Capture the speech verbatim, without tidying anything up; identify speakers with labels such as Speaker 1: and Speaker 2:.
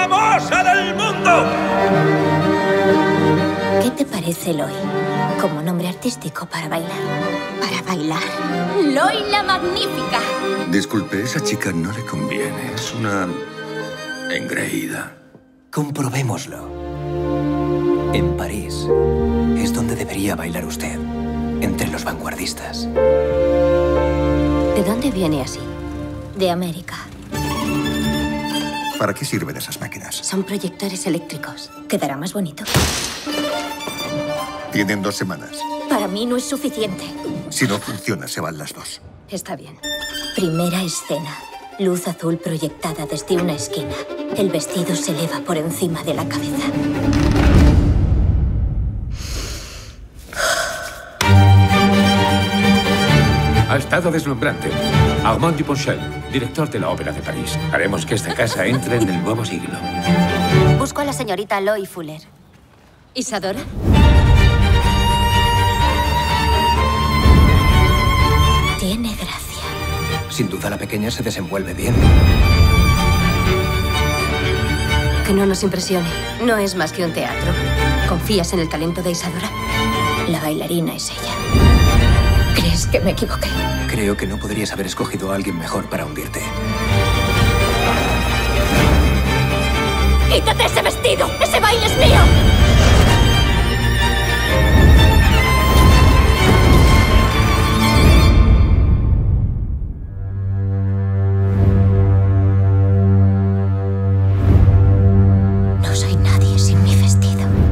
Speaker 1: famosa del mundo!
Speaker 2: ¿Qué te parece Loi como nombre artístico para bailar? ¿Para bailar? ¡Loi la Magnífica!
Speaker 1: Disculpe, esa chica no le conviene. Es una engreída.
Speaker 3: Comprobémoslo. En París es donde debería bailar usted, entre los vanguardistas.
Speaker 2: ¿De dónde viene así? De América.
Speaker 1: ¿Para qué sirven esas máquinas?
Speaker 2: Son proyectores eléctricos. ¿Quedará más bonito?
Speaker 1: Tienen dos semanas.
Speaker 2: Para mí no es suficiente.
Speaker 1: Si no funciona, se van las dos.
Speaker 2: Está bien. Primera escena. Luz azul proyectada desde una esquina. El vestido se eleva por encima de la cabeza.
Speaker 4: Ha estado deslumbrante. Armand Duponchel, director de la Ópera de París. Haremos que esta casa entre en el nuevo siglo.
Speaker 2: Busco a la señorita Loi Fuller. ¿Isadora? Tiene gracia.
Speaker 3: Sin duda la pequeña se desenvuelve bien.
Speaker 2: Que no nos impresione. No es más que un teatro. ¿Confías en el talento de Isadora? La bailarina es ella. ¿Crees que me equivoqué?
Speaker 3: Creo que no podrías haber escogido a alguien mejor para hundirte.
Speaker 2: ¡Quítate ese vestido! ¡Ese baile es mío! No soy nadie sin mi vestido.